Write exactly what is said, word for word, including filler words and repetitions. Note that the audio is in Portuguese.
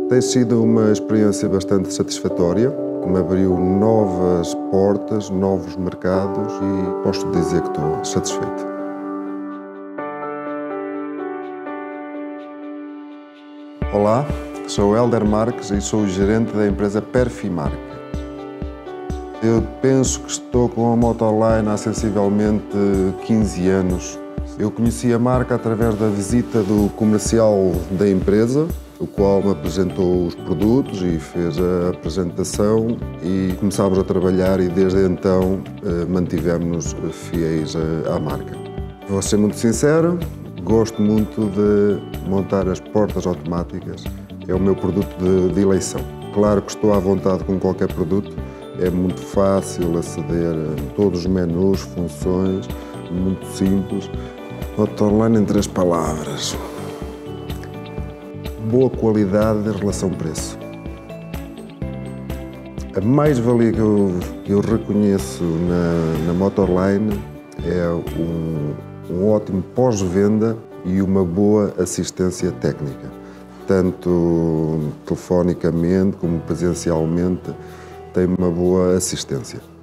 Tem sido uma experiência bastante satisfatória, que me abriu novas portas, novos mercados e posso dizer que estou satisfeito. Olá, sou Hélder Marques e sou o gerente da empresa Perfimark. Eu penso que estou com a Motorline há sensivelmente quinze anos. Eu conheci a marca através da visita do comercial da empresa, o qual me apresentou os produtos e fez a apresentação e começámos a trabalhar e desde então mantivemos-nos fiéis à marca. Vou ser muito sincero, gosto muito de montar as portas automáticas, é o meu produto de, de eleição. Claro que estou à vontade com qualquer produto, é muito fácil aceder a todos os menus, funções, muito simples. Motorline em três palavras. Boa qualidade em relação preço. A mais-valia que eu, eu reconheço na, na Motorline é um, um ótimo pós-venda e uma boa assistência técnica, tanto telefonicamente como presencialmente, tem uma boa assistência.